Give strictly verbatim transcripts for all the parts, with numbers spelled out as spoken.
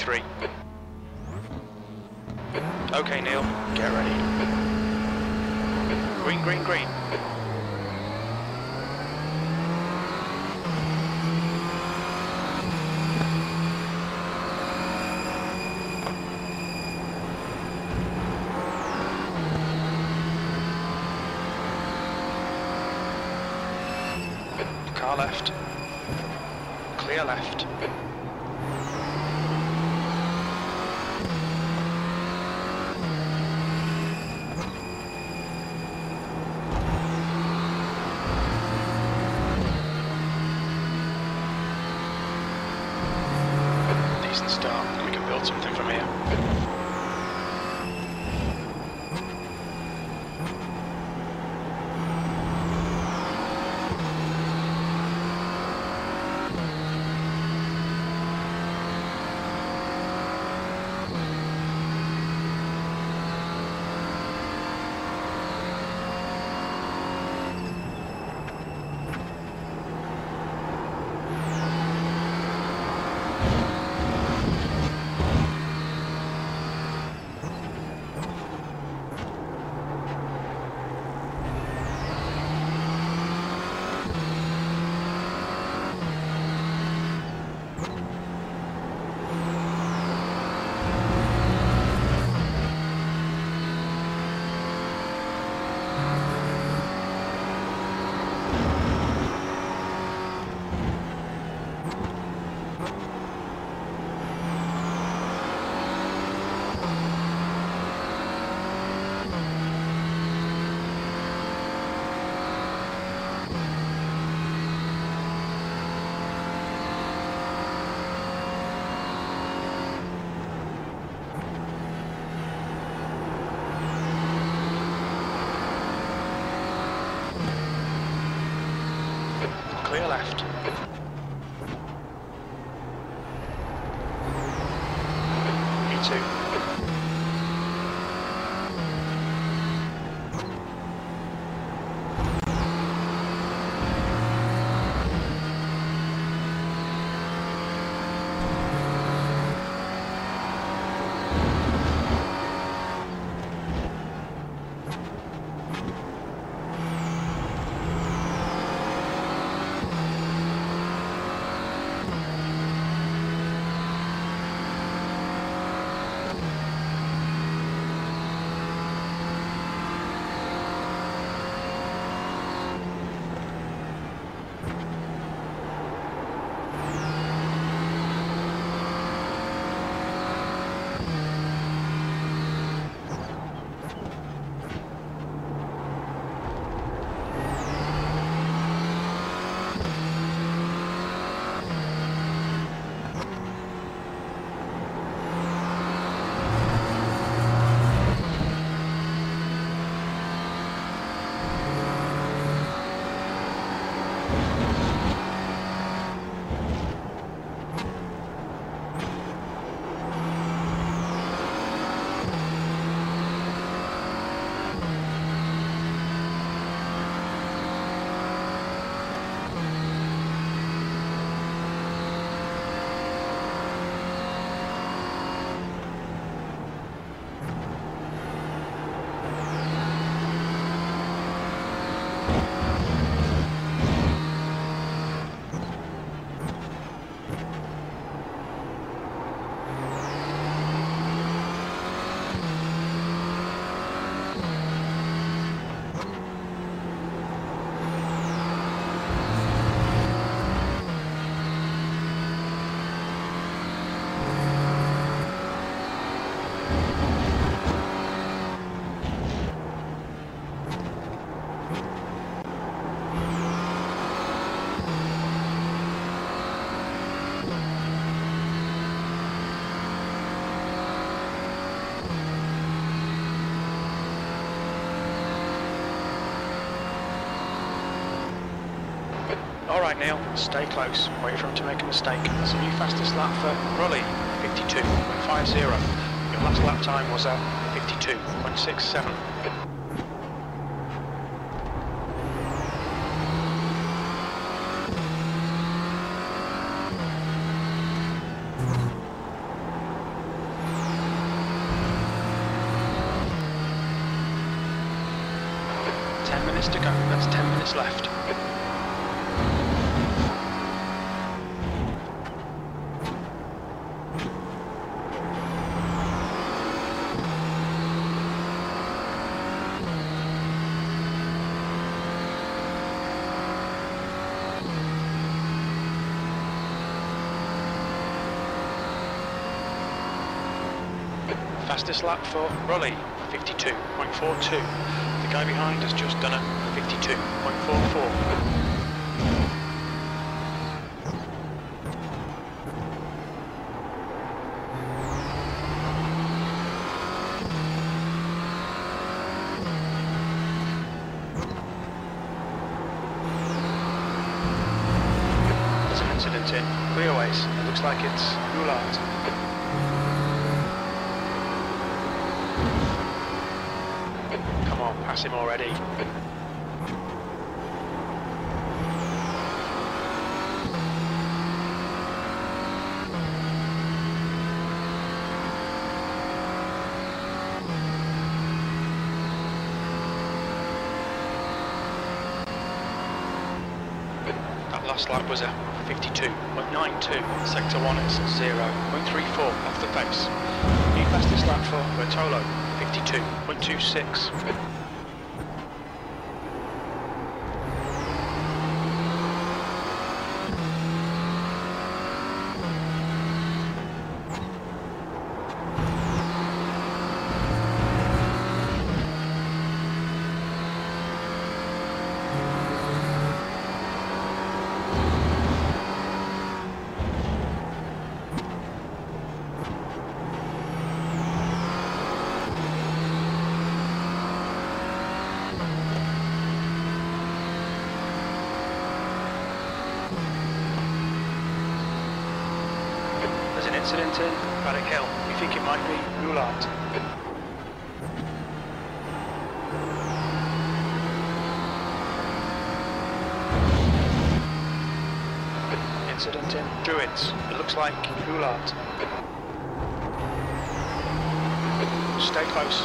three. Okay, Neil, get ready. Green, green, green. Car left. Clear left. Decent start. We can build something from here. Clear left. Me too. Alright Neil, stay close, wait for him to make a mistake. That's a new fastest lap for Rully, fifty-two point five zero. Your last lap time was a fifty-two point six seven. ten minutes to go. That's ten minutes left. Fastest lap for Raleigh, fifty-two point four two. The guy behind has just done a fifty-two point four four. There's an incident in Clearways. It looks like it's Goulart. Pass him already. That last lap was a fifty-two point nine two. Sector one is zero point three four off the pace. The fastest lap for Bertolo, fifty-two point two six. Incident in Paddock Hill. We think it might be Goulart. Incident in Druids. It looks like Goulart. Stay close.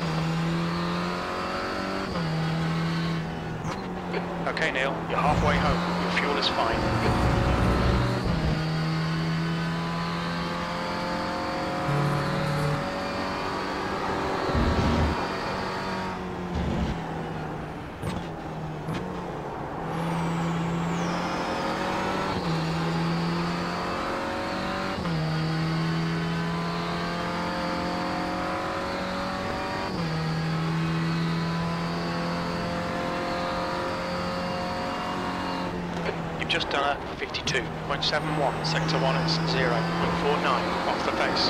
Okay, Neil, you're halfway home. Your fuel is fine. Just done a fifty-two point seven one, sector one is zero point four nine off the pace.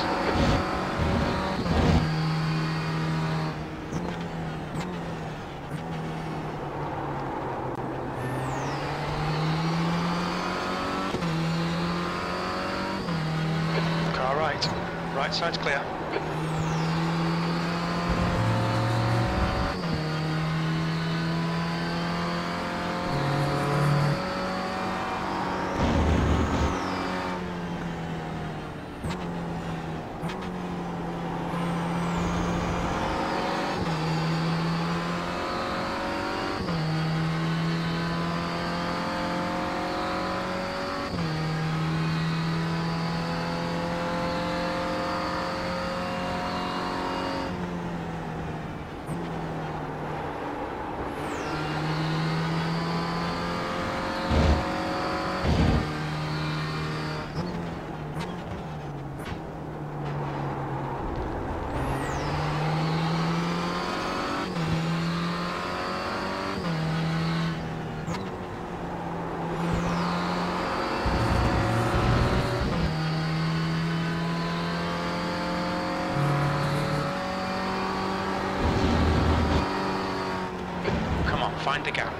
Car right, right side's clear. Find a gap.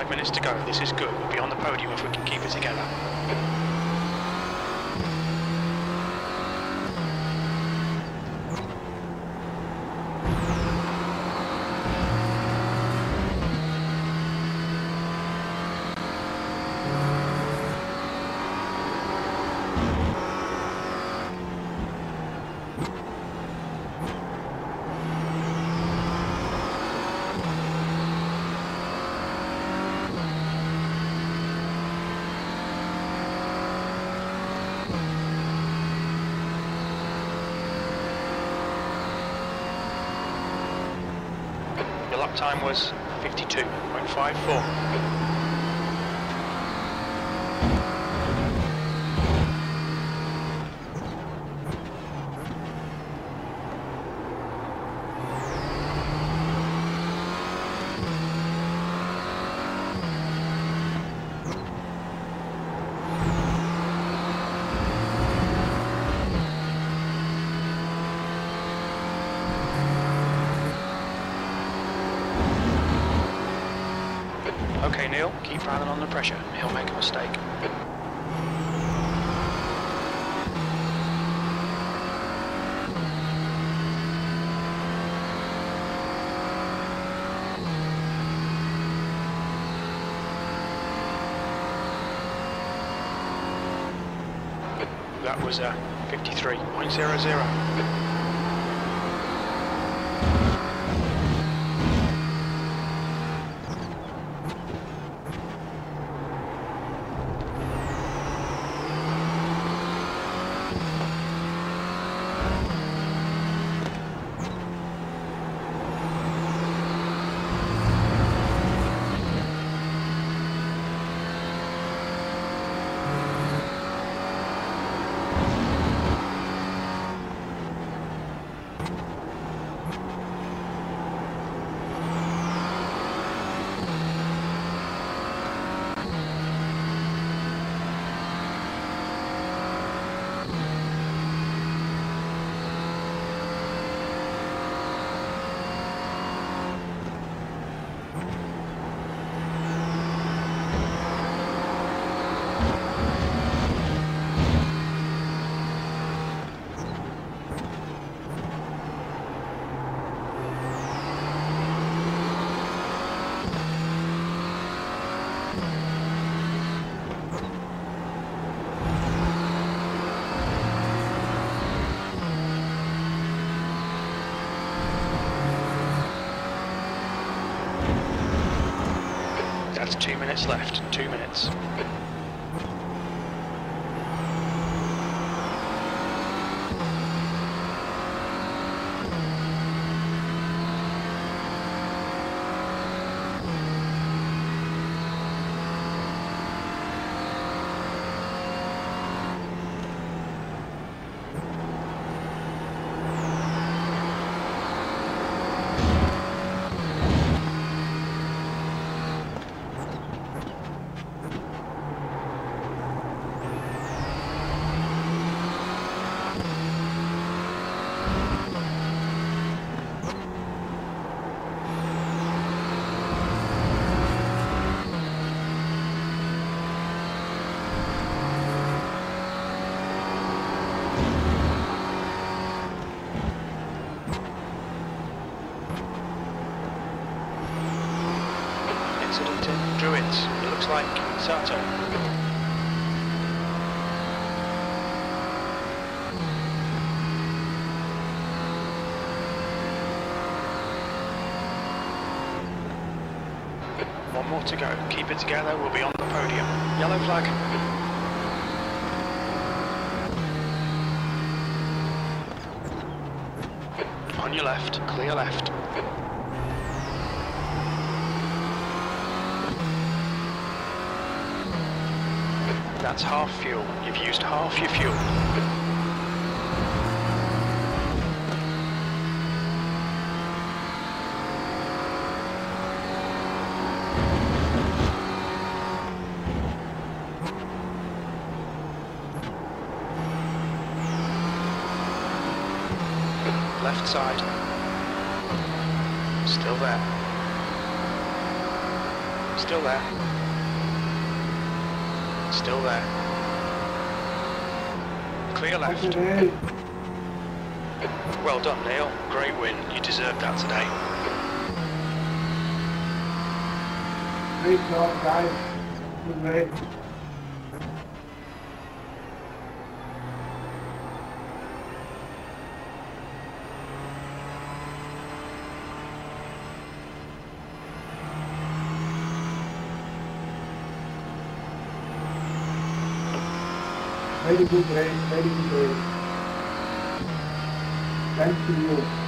Five minutes to go. This is good. We'll be on the podium if we can keep it together. Your lap time was fifty-two point five four. Okay, Neil, keep Rylan under pressure. He'll make a mistake. That was a fifty-three point zero zero. That's two minutes left. Two minutes. Druids. It looks like Sato. One more to go. Keep it together. We'll be on the podium. Yellow flag. On your left. Clear left. That's half fuel. You've used half your fuel. Left side. Still there. Still there. Still there. Clear left. Okay. Well done, Neil. Great win. You deserved that today. Great job, guys. Good race. Very good race, very good race. Thanks to you.